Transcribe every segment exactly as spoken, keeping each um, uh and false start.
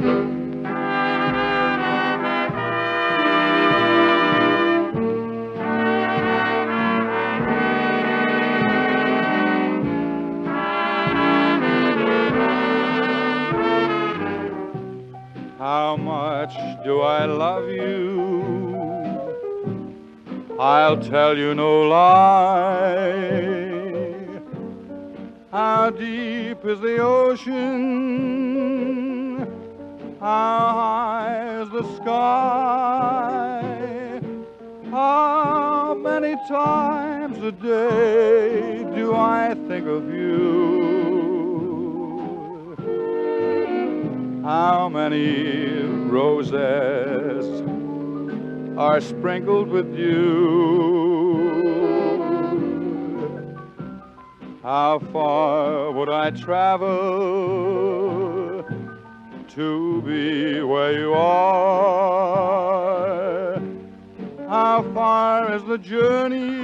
How much do I love you? I'll tell you no lie. How deep is the ocean? How high is the sky? How many times a day do I think of you? How many roses are sprinkled with dew? How far would I travel to be where you are? How far is the journey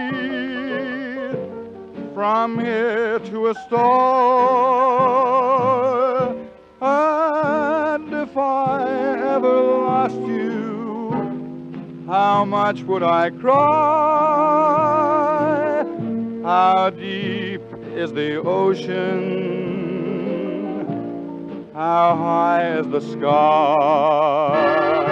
from here to a star? And if I ever lost you, how much would I cry? How deep is the ocean? How high is the sky?